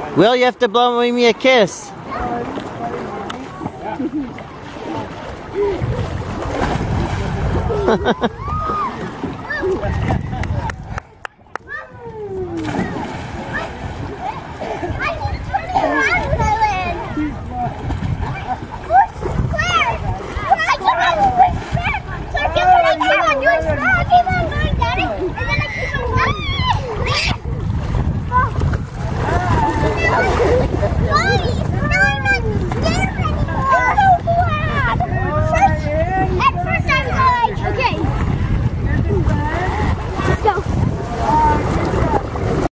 Will, you have to blow me a kiss.